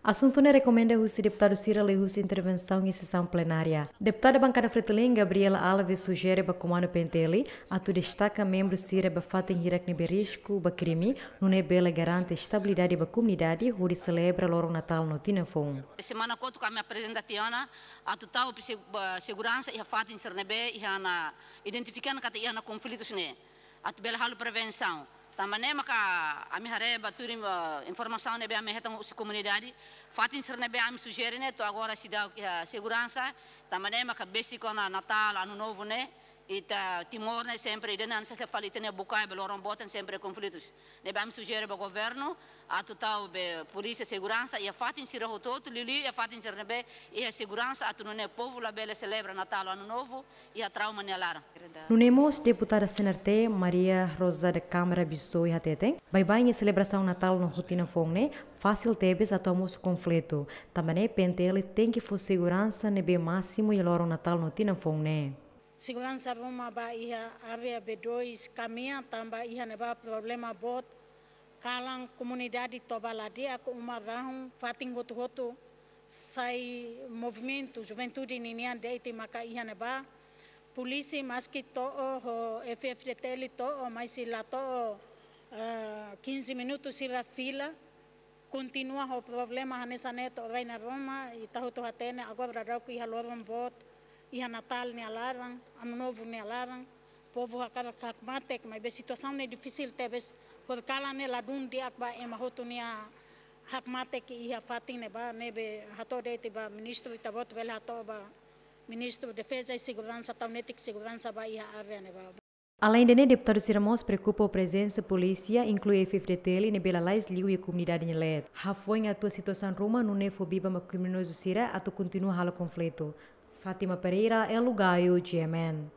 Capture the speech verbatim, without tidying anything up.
Assunto ne recomenda o deputado Cira Lehus intervenção em sessão plenária. Deputada bancada Fretilin Gabriela Alves sugere para comando Penteli, a tu destaca membro Cira bafatem hirak nebe risco ba crime, no nebela garante estabilidade ba comunidade, onde celebra loro Natal no Tinafon. Semana quando kami apresentationa, a total segurança e a fatin sernebe e a identificando que ia na conflitos ne, a tu bela halu prevenção. Também maka a minha reba turim informação nebe a minha retang si comunidade fatin ser nebe a mi sugere ne to agora se dá segurança também maka basic na Natal ano novo ne e ta Timor ne sempre idenan se fali tene bukai beloron boten sempre conflitos nebe a mi sugere ba governo a total be polícia segurança e a fatin se rototo lili e a fatin ser nebe e a segurança a tu ne povo la bela celebra Natal ano novo e a trauma ne lara. Nunemos deputada Senarte Maria Rosa da Câmara Bissoi Hatete, bye-bye em celebração Natal no Rotina Fongne, fácil tebes a tomos conflito. Também Pentele tem que for segurança nebe máximo e loro Natal no Tina Fongne. Segurança Roma ba ia area B dois caminha também ia neba problema bot kalang comunidade tobalade aku uma vão fating goto-goto sai movimento juventude ninia deite maka ia neba polícia mas que to o F F D T to mas se lá to quinze minutos se a fila continua o problema nessa neto vai na Roma e tá to atene agora rau que ia loram bot ia Natal ne alaram ano novo ne alaram povo acaba kakmatek mas a situação é difícil tebes por kala ne ladun dia ba ema hotunia hakmatek ia fatin ne ba nebe hato de ba ministro itabot vel hato ba Ministro de Defesa e Segurança, Taunetic Segurança Bahia Avenida. Além de deputado Ciramos preocupa a presença polícia, inclui F F D T L, nebela lais liu e a comunidade em L E D. Hafoi a tua situação Roma, não é fobia mas criminoso Cira, a tu continua a conflito. Fátima Pereira, El Lugaio, G M N.